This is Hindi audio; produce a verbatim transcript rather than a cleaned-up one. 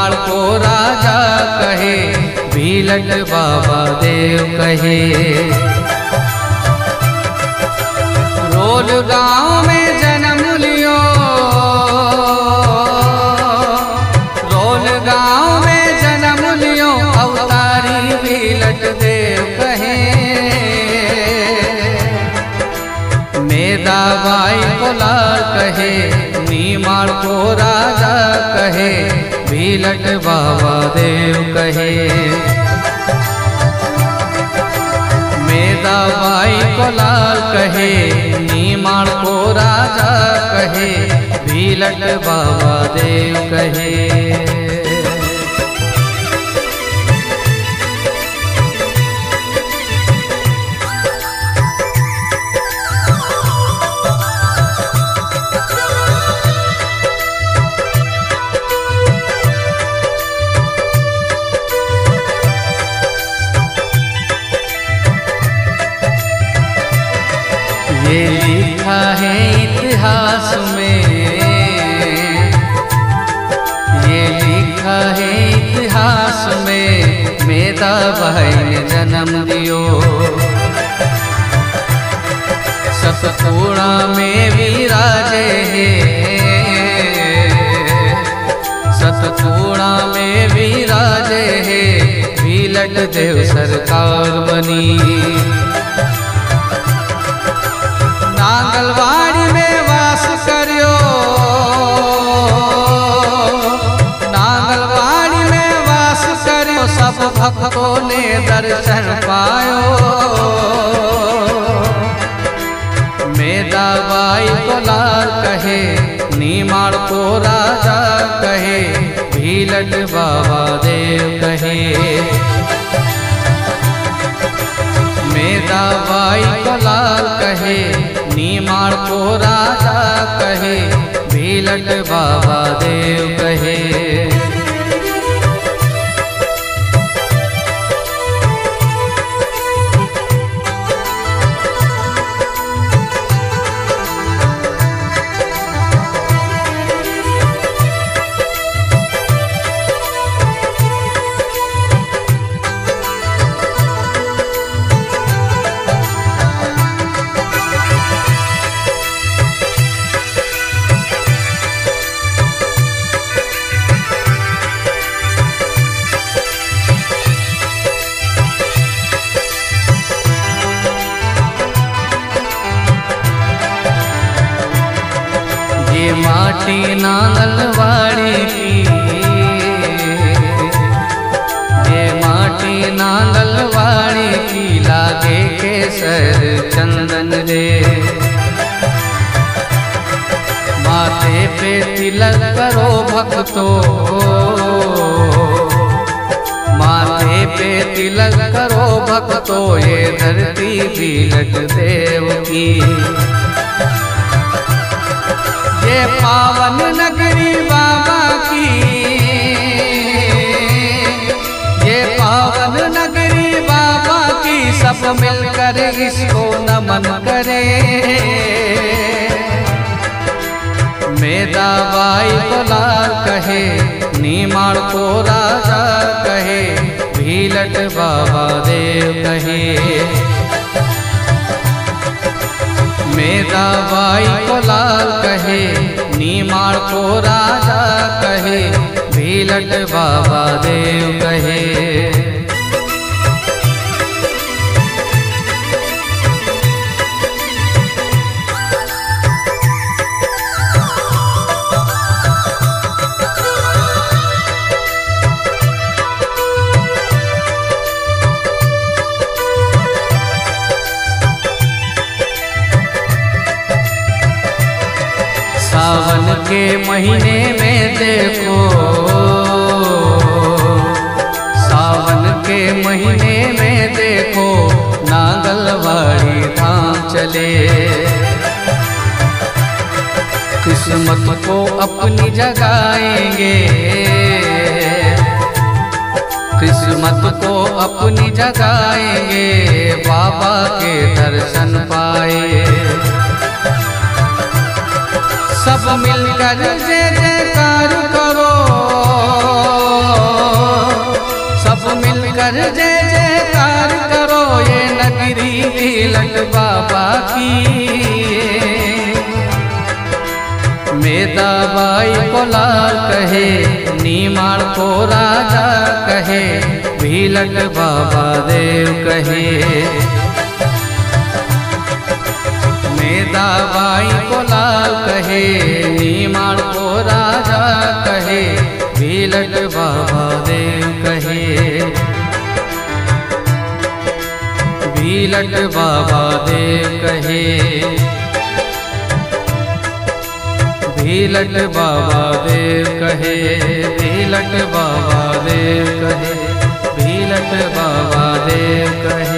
नीमाड़ को राजा कहे, भीलट बाबा देव कहे। रोल गांव में जन्म लियो, रोल गांव में जन्म लियो, अवतारी भीलट देव कहे। मेदाबाई को लाल कहे, नीमाड़ को राजा कहे, भीलट बाबा देव कहे। मेदाबाई को लाल कहे, नीमाड़ को राजा कहे, भीलट बाबा देव कहे। ये लिखा है इतिहास में, ये लिखा है इतिहास में, मेदाबाई ने जन्म दियो। सतपुड़ा में विराजे है, सतपुड़ा में विराजे है, भीलट देव सरकार बनी। नांगलवाड़ी में वास करियो, नांगलवाड़ी में वास करियो, सब भक्तों ने दर्शन पायो। मेदाबाई को लाल कहे, नीमाड़ को राजा कहे, भीलट बाबा देव कहे। मेदाबाई को लाल कहे, नीमाड़ को राजा कहे, भीलट बाबा देव कहे। ये माटी नांगलवाड़ी की, ये माटी नांगलवाड़ी की, लागे केसर चंदन रे। माथे पे तिलक करो भक्तो, माथे पे तिलक करो भक्तो, ये धरती भीलट देव की। ये पावन नगरी बाबा की, ये पावन नगरी बाबा की, सब मिलकर इसको नमन करे। मेदाबाई को लाल कहे, नीमाड़ को राजा कहे, भीलट बाबा देव कहे। मेदाबाई को लाल कहे, नीमाड़ को राजा कहे, भीलट बाबा देव कहे। सावन के महीने में देखो, सावन के महीने में देखो, नांगलवाड़ी धाम चले। किस्मत को अपनी जगाएंगे, किस्मत को अपनी जगाएंगे, बाबा के दर्शन पाए। सब मिलकर जय जयकार करो, कर जय जयकार करो ये नगरी भीलट बाबा की। मेदाबाई को लाल कहे, नीमाड़ को राजा कहे, भीलट बाबा देव कहे। मेदाबाई को लाल कहे, नीमाड़ को राजा कहे, भीलट बाबा देव कहे। भीलट बाबा देव कहे, भीलट बाबा देव कहे, भीलट बाबा देव कहे, भीलट बाबा देव कहे।